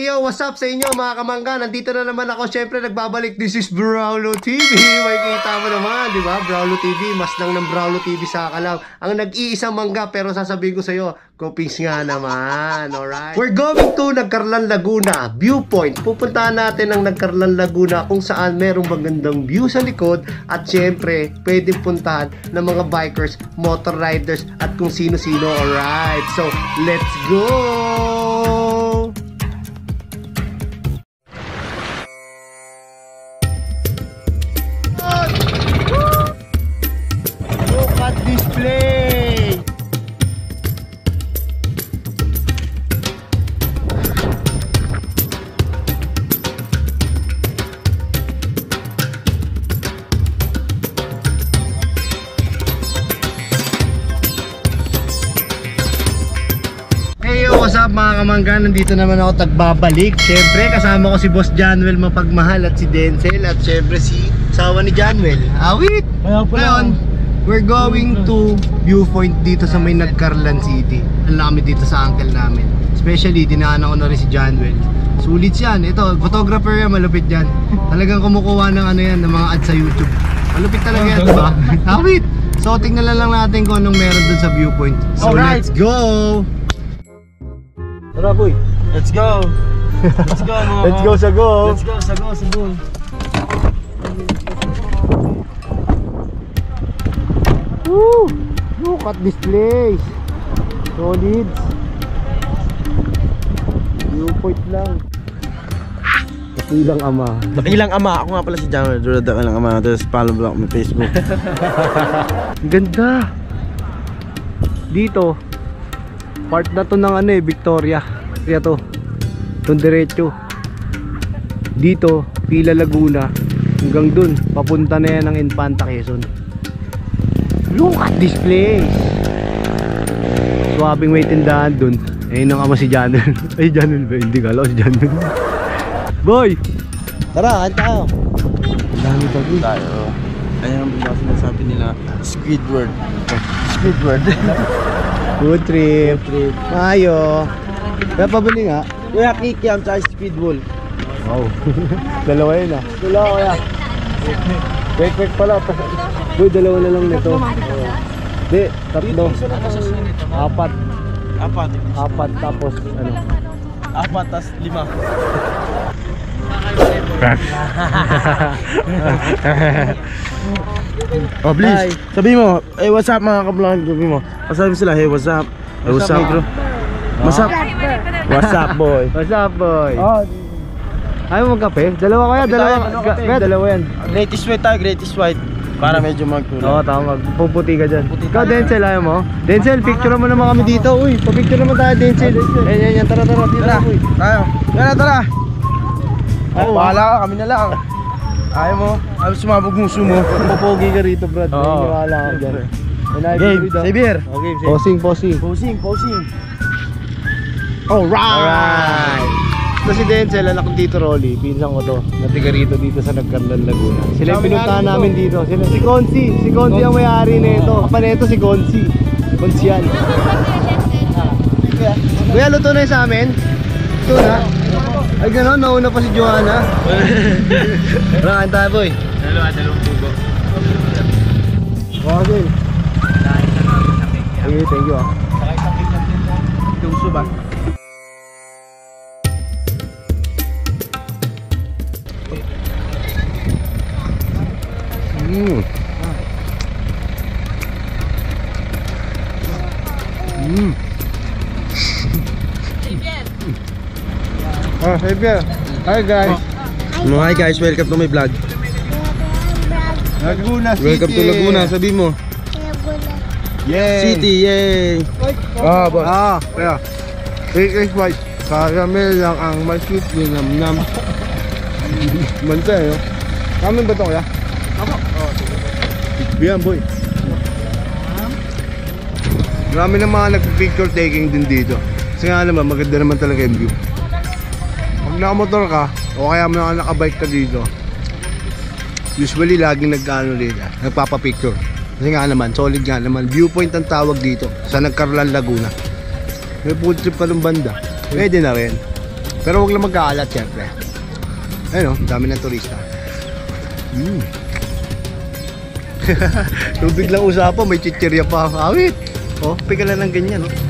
Hey yo, what's up sa inyo mga kamangga? Nandito na naman ako. Syempre nagbabalik. This is Braulo TV. Makikita mo naman, di ba? Braulo TV, mas lang ng Braulo TV sa Kalaw. Ang nag-iisang mangga, pero sasabihin ko sa iyo, Kopings nga naman. Alright. We're going to Nagcarlan, Laguna Viewpoint. Pupuntahan natin ang Nagcarlan, Laguna kung saan merong magandang view sa likod. At syempre, pwedeng puntahan ng mga bikers, motor riders, at kung sino-sino. Alright. So, let's go! Look at this place! Hey yo, what's up mga kamangga? Nandito naman ako tagbabalik. Siyempre kasama ko si Boss Januel Mapagmahal at si Denzel. At siyempre si sawa ni Januel, Awit! Ngayon, we're going to Viewpoint dito sa may Nagcarlan City. Ang kami dito sa uncle namin. Especially, dinaanan ko na rin si Januel. Sulit yan. Ito, photographer yan, malupit yan. Talagang kumukuha ng ano yan, ng mga ads sa YouTube. Malupit talaga yan, diba? Awit! So, tingnan lang natin kung anong meron dun sa Viewpoint. So, let's go! Tara boy, Let's go! Let's go mga let's go sa go! Let's go sa go, sa go! Woo! Look at this place! Solid! Viewpoint lang. Dakilang ama. Dakilang ama, ako nga pala si Jamal. Dakilang ama, tapos follow block mo Facebook. Ganda! Dito part na to ng ano Victoria. Kaya to itong diretso. Dito, Pila Laguna. Hanggang dun, papunta na yan ng Infanta Quezon. Look at this place! Swabing may tindahan dun. Ayun ang ama si Januel. Ay, Januel ba? Hindi ka alam si Januel. Boy! Tara, kain tayo. Dami pa dun. Tayo. Ayan ang sinasabi nila, Squidward. Squidward. Good trip. Mayo. Kaya pabili nga. Kuya Kikiam tsaka Speedwall. Wow. Dalawa yun ah. Dalawa kuya. Quick pala. Boy, dalawa na lang nito. Di, tatlo. Apat. Apat tapos ano? Apat tas 5. Oh please, Hi. sabi mo, hey what's up mga ka-vlog, sabi mo. Sabi sila, hey what's up? Hey what's up bro? What's up? What's up boy? What's up boy? Oh, Ayaw mo kape? Dalawa kaya? Kaya dalawa yan. greatest white tayo, greatest white. Para medyo magkulay. Oo, tama. Puputi ka dyan. Ikaw, Denzel, ayaw mo? Denzel, picture mo naman kami dito. Uy, pa-picture naman tayo, Denzel. Yan. Tara. Dito Tara, uy. tayo. Yan na, tara. Ay, Oo. bahala ka, kami na lang. Ayaw mo, ayaw sumabog muso mo. Pupogi ka rito, Brad. Oo. Wala ka dyan. Game, Xavier. Okay, Posing. Posing. Alright! Ito si Denzel, anak ko dito, Rolly. Pinsan ko to. Natiga rito sa Nagcarlan, Laguna. Sila yung pinuntahan namin dito. Sila, si Consi. Si Consi ang may-ari nito. Kapaneto si Consi. Consi yan. Kuya, luto na yung sa amin? Ito na. Ay gano'n, nauna pa si Joanna. Maraming tayo, boy. Dalawang pugo. Okay. Okay, thank you ah. Yung suba. Xavier. Hi guys. Hi guys, welcome to my vlog. Laguna City. Welcome to Laguna, sabi mo. Yay. City, yay. Boss. Kaya. Cake white. Caramel lang ang may sweet din nam. Banta yun. Kamin ba ito kaya? Ako. Yan boy. Marami na mga nag-picture taking din dito. Kasi nga naman, maganda naman talaga yung view. Pag nakamotor ka, o kaya nakabike ka dito, usually laging nagpapapicture. Kasi nga naman, solid nga naman. Viewpoint ang tawag dito sa Nagcarlan, Laguna. May food trip pa ng banda. Pwede na rin. Pero wag lang magkaalat syempre. Ayun, dami ng turista. Tubig lang usapan, may chichirya pa. Awit. Oh, pika lang ng ganyan, oh.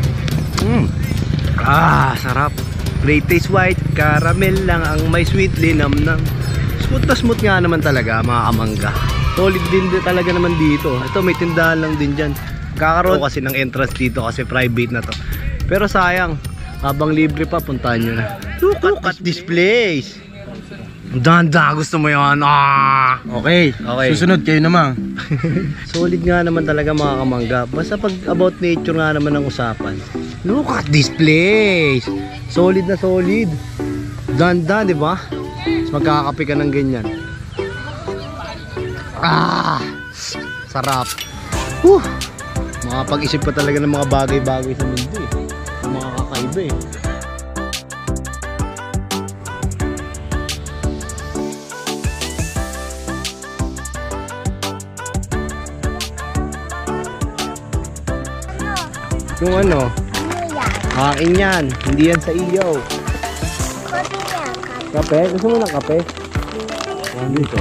Sarap. Latest white, caramel lang ang may sweet linamnam. Smooth na smooth nga naman talaga, mga kamangga. Solid din talaga naman dito. Ito, may tindahan lang din dyan. Kakaroon kasi ng entrance dito kasi private na to. Pero sayang, habang libre pa, puntahan nyo na. Look at this place. Danda, gusto mo yan. Okay. Susunod kayo naman. Solid nga naman talaga mga kamangga. Basta pag about nature nga naman ang usapan. Look at this place. Solid na solid. Danda, di ba? Mas magkakape ka ng ganyan. Sarap. Makapag-isip pa talaga ng mga bagay-bagay sa mundo eh. Mga kakaiba eh. Yung ano? Akin yan. Hindi yan sa iyo. Kape? Gusto mo ng kape? Dito.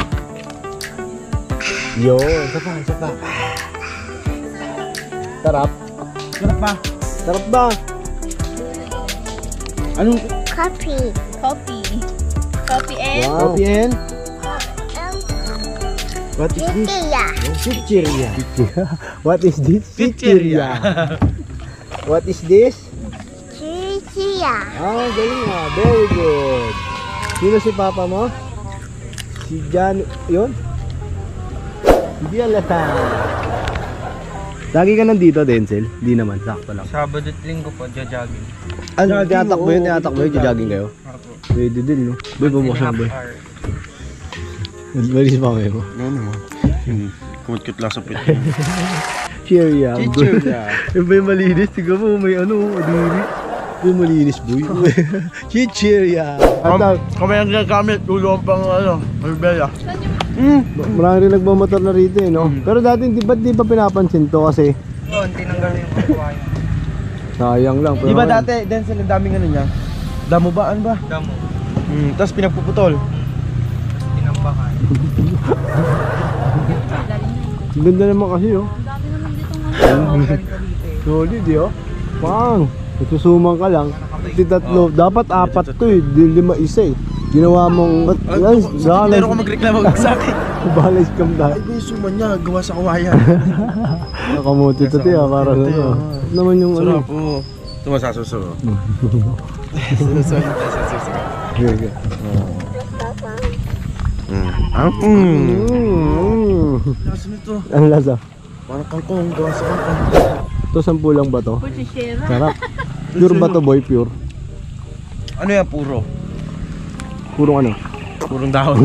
Yo, isa pa. Sarap. Sarap ba? Sarap ba? Anong? Coffee and Coffee and? What is this? Chichirya. Chichirya. What is this? Chichirya. What is this? Chichirya. Galing nga. Very good. Sino si papa mo? Si Jan, yun? Hindi alata. Lagi ka nandito, Denzel? Hindi naman, sakto lang. Sabado at linggo po, jogging. Ano, tinatakbo yun? Tinatakbo yun? Jogging kayo? Pwede din, no? Boy, bumuksan boy. Malis pa kayo mo? Ano naman? Kumut-kut lang sa pit. Cheeria. Cheeria. Yung ba yung malinis? Tignan mo, may ano, adiri. Yung malinis, boy. Cheeria. Kami ang ginagamit, ulo ang pang Marbella. Marami rin nagmamotor na rito eh, no? Pero dati, ba't di pa pinapansin to kasi? Oo, tinanggal yung kukuha yun. Sayang lang. Di ba dati, Denzel, ang daming ano niya? Damo ba? Ano ba? Damo. Tapos pinagpuputol. Tinambakan. Ganda naman kasi, oh. Solid, eh, oh. Pang! Nagsusumang ka lang. Kasi tatlo, dapat apat to eh. Di lima isa eh. Ginawa mong... Pero kung magreklamo sa akin. Balay scam dahil. Ay, ba yung suman niya? Gawa sa kawayan. Nakamuti to tiya, para sa ano. Naman yung ano. Sarap po. Tumasasuso. Lasa nito. Ang lasa. Parang kangkong. Gawa sa kangkong. Ito 10 lang ba to? Sarap. Pure ba to, boy? Pure? Ano yan? Puro? Purong ano? Purong dahon.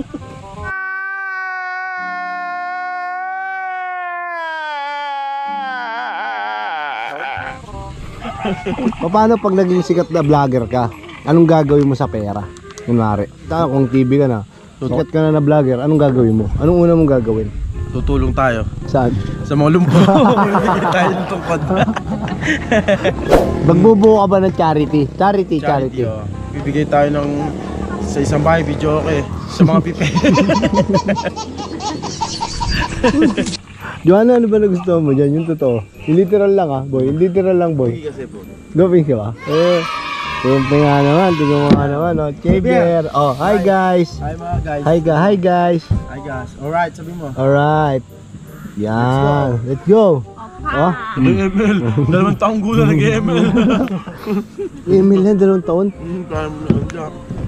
Paano pag naging sikat na vlogger ka? Anong gagawin mo sa pera? Kunwari, kung TV ka na, sikat ka na vlogger, anong gagawin mo? Anong una mong gagawin? Tutulong tayo. Saan? Sa mga lumpo. Bibigyan tayo ng tungkod. Magbubuo ka ba ng charity? Charity. Oh. Bibigay tayo ng sa isang bahay video okay sa mga pipe. Joanna, ano ba nagustuhan mo dyan? Yung totoo. Yung literal lang boy. Yung literal lang, boy. Kasi po. Gawin ka ba? Siyempre nga naman. Tingnan mo nga naman. Chaber. Oh, hi guys. Hi mga guys. Hi guys. Hi guys. Alright, sabi mo. Alright. Yan. Let's go. Oh. ML. 2 taong gulang nag-ML. Emil yan, 2 taon. Kaya mo na dyan.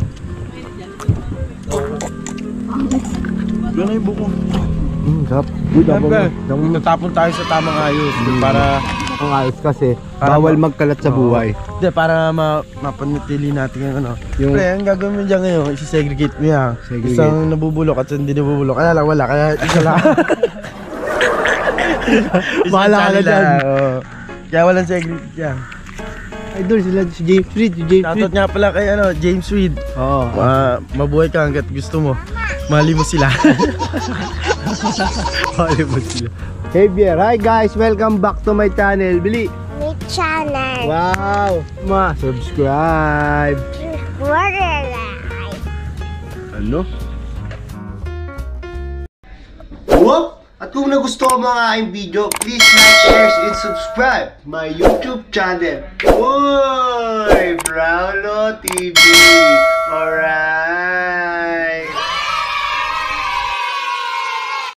Yan na yung buko. Sarap. Uy, Siyempre, natapon tayo sa tamang ayos. Para ang ayos kasi Para bawal magkalat sa buhay. Hindi, para mapanatili natin yung ano. Yung- Pre, ang gagawin mo dyan ngayon, isi-segregate mo yan. Segregate. Isang nabubulok at hindi nabubulok. Kaya lang wala, kaya isa lang. Bahala ka na dyan. Kaya walang segregate yan. Idol sila si James Reed. Shoutout nga pala kay James Reed. Oo. Mabuhay ka hanggat gusto mo. Mali mo sila. Hollywood sila. Hey Bier, hi guys, welcome back to my channel. Bili. May channel. Wow. Subscribe. Borderline. Ano? Whoop! At kung nagustuhan mo ang aking video, please like, share, and subscribe my YouTube channel. Uy! Browno TV! Alright?